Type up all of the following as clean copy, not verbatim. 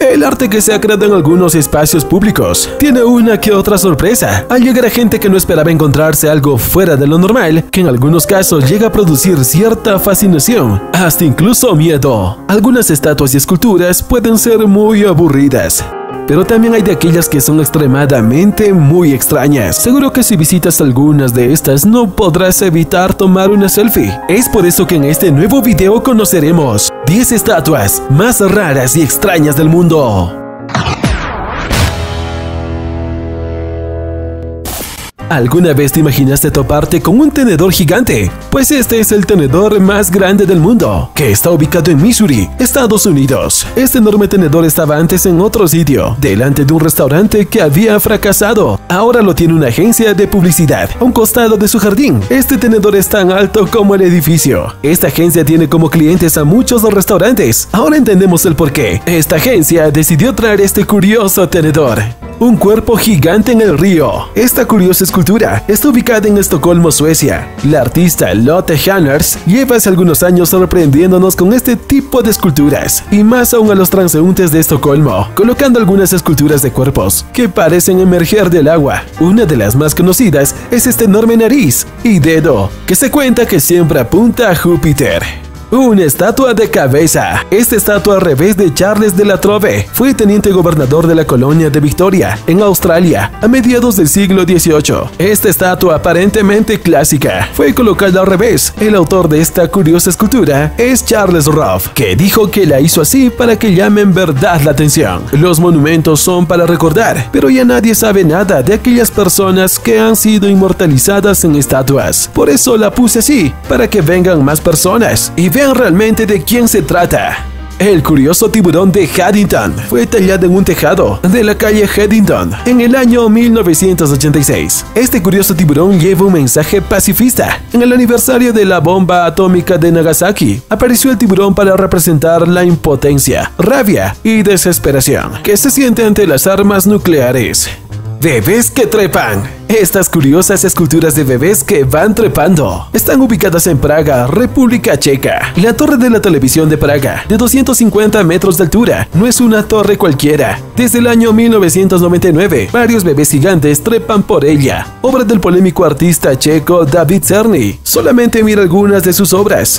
El arte que se ha creado en algunos espacios públicos tiene una que otra sorpresa al llegar a gente que no esperaba encontrarse algo fuera de lo normal, que en algunos casos llega a producir cierta fascinación, hasta incluso miedo. Algunas estatuas y esculturas pueden ser muy aburridas, pero también hay de aquellas que son extremadamente muy extrañas. Seguro que si visitas algunas de estas no podrás evitar tomar una selfie. Es por eso que en este nuevo video conoceremos 10 estatuas más raras y extrañas del mundo. ¿Alguna vez te imaginaste toparte con un tenedor gigante? Pues este es el tenedor más grande del mundo, que está ubicado en Missouri, Estados Unidos. Este enorme tenedor estaba antes en otro sitio, delante de un restaurante que había fracasado. Ahora lo tiene una agencia de publicidad, a un costado de su jardín. Este tenedor es tan alto como el edificio. Esta agencia tiene como clientes a muchos restaurantes. Ahora entendemos el porqué. Esta agencia decidió traer este curioso tenedor. Un cuerpo gigante en el río. Esta curiosa escultura está ubicada en Estocolmo, Suecia. La artista Lotte Hanners lleva hace algunos años sorprendiéndonos con este tipo de esculturas, y más aún a los transeúntes de Estocolmo, colocando algunas esculturas de cuerpos que parecen emerger del agua. Una de las más conocidas es este enorme nariz y dedo, que se cuenta que siempre apunta a Júpiter. Una estatua de cabeza. Esta estatua al revés de Charles de la Trobe fue teniente gobernador de la colonia de Victoria, en Australia, a mediados del siglo XVIII. Esta estatua aparentemente clásica fue colocada al revés. El autor de esta curiosa escultura es Charles Ruff, que dijo que la hizo así para que llame en verdad la atención. Los monumentos son para recordar, pero ya nadie sabe nada de aquellas personas que han sido inmortalizadas en estatuas. Por eso la puse así, para que vengan más personas y vean realmente de quién se trata. El curioso tiburón de Haddington fue tallado en un tejado de la calle Haddington en el año 1986. Este curioso tiburón lleva un mensaje pacifista. En el aniversario de la bomba atómica de Nagasaki, apareció el tiburón para representar la impotencia, rabia y desesperación que se siente ante las armas nucleares. Bebés que trepan. Estas curiosas esculturas de bebés que van trepando están ubicadas en Praga, República Checa. La torre de la televisión de Praga, de 250 metros de altura, no es una torre cualquiera. Desde el año 1999, varios bebés gigantes trepan por ella, obra del polémico artista checo David Czerny. Solamente mira algunas de sus obras.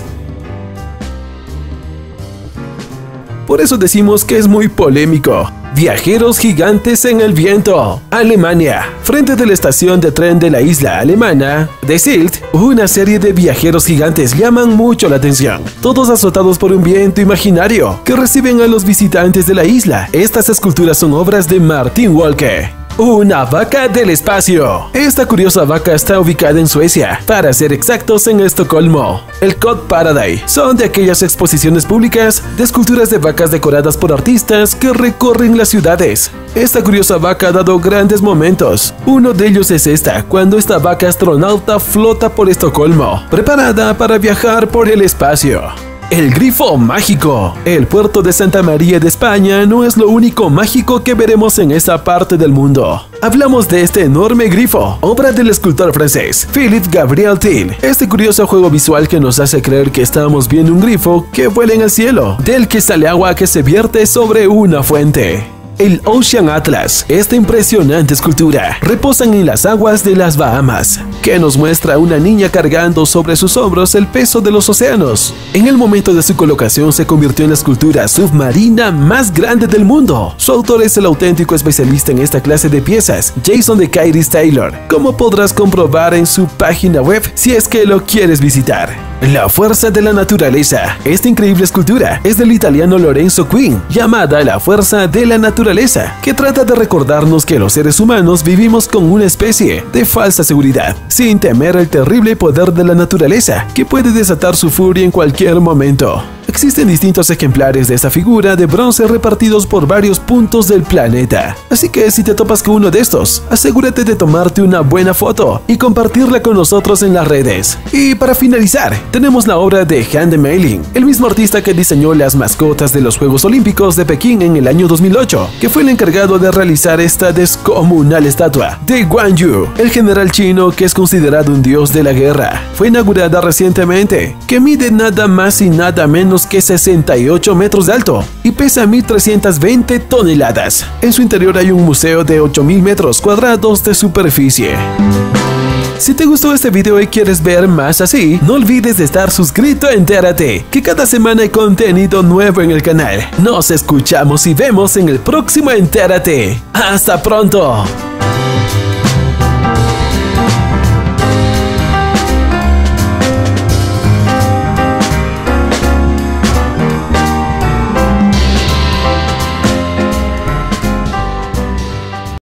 Por eso decimos que es muy polémico. Viajeros gigantes en el viento. Alemania. Frente de la estación de tren de la isla alemana de Sylt, una serie de viajeros gigantes llaman mucho la atención. Todos azotados por un viento imaginario que reciben a los visitantes de la isla. Estas esculturas son obras de Martin Wolke. Una vaca del espacio. Esta curiosa vaca está ubicada en Suecia, para ser exactos en Estocolmo. El Cod Paradise son de aquellas exposiciones públicas de esculturas de vacas decoradas por artistas que recorren las ciudades. Esta curiosa vaca ha dado grandes momentos. Uno de ellos es esta, cuando esta vaca astronauta flota por Estocolmo, preparada para viajar por el espacio. El grifo mágico. El puerto de Santa María de España no es lo único mágico que veremos en esa parte del mundo. Hablamos de este enorme grifo, obra del escultor francés Philippe Gabriel Till. Este curioso juego visual que nos hace creer que estamos viendo un grifo que vuela en el cielo, del que sale agua que se vierte sobre una fuente. El Ocean Atlas. Esta impresionante escultura reposan en las aguas de las Bahamas, que nos muestra a una niña cargando sobre sus hombros el peso de los océanos. En el momento de su colocación se convirtió en la escultura submarina más grande del mundo. Su autor es el auténtico especialista en esta clase de piezas, Jason de Cairis Taylor, como podrás comprobar en su página web si es que lo quieres visitar. La fuerza de la naturaleza. Esta increíble escultura es del italiano Lorenzo Quinn, llamada La fuerza de la naturaleza, que trata de recordarnos que los seres humanos vivimos con una especie de falsa seguridad, sin temer el terrible poder de la naturaleza, que puede desatar su furia en cualquier momento. Existen distintos ejemplares de esta figura de bronce repartidos por varios puntos del planeta. Así que si te topas con uno de estos, asegúrate de tomarte una buena foto y compartirla con nosotros en las redes. Y para finalizar, tenemos la obra de Han de Meiling, el mismo artista que diseñó las mascotas de los Juegos Olímpicos de Pekín en el año 2008, que fue el encargado de realizar esta descomunal estatua de Guan Yu, el general chino que es considerado un dios de la guerra. Fue inaugurada recientemente, que mide nada más y nada menos menos que 68 metros de alto y pesa 1.320 toneladas. En su interior hay un museo de 8.000 metros cuadrados de superficie. Si te gustó este video y quieres ver más así, no olvides de estar suscrito a Entérate, que cada semana hay contenido nuevo en el canal. Nos escuchamos y vemos en el próximo Entérate. ¡Hasta pronto!